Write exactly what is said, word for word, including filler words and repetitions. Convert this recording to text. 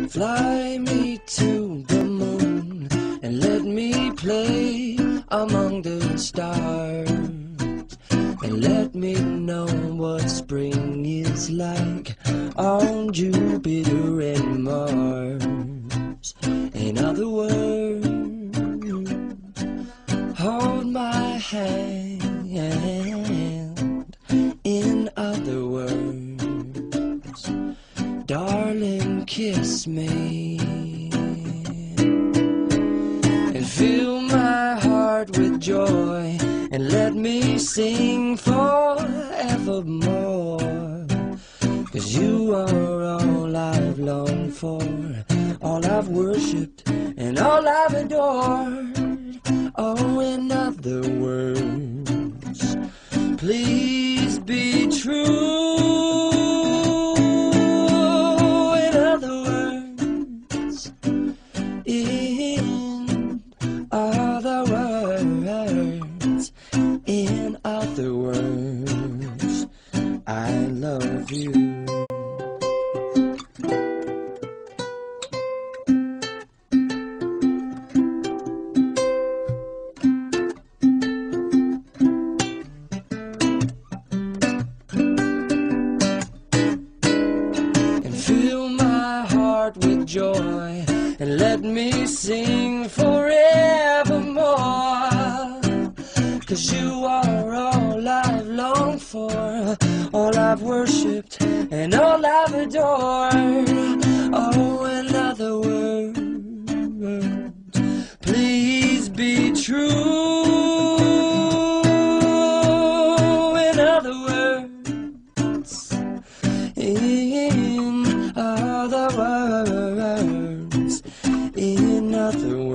Fly me to the moon and let me play among the stars, and let me know what spring is like on Jupiter and Mars. In other words, hold my hand. In other words, darling, kiss me and fill my heart with joy, and let me sing forevermore. 'Cause you are all I've longed for, all I've worshipped, and all I've adored. Oh, in other words, please be true. In other words, in other words, in other words, I love you. Fill my heart with joy and let me sing forevermore. 'Cause you are all I've longed for, all I've worshipped, and all I've adored. Oh, in other words, please be true. In other words, in other words, in other words.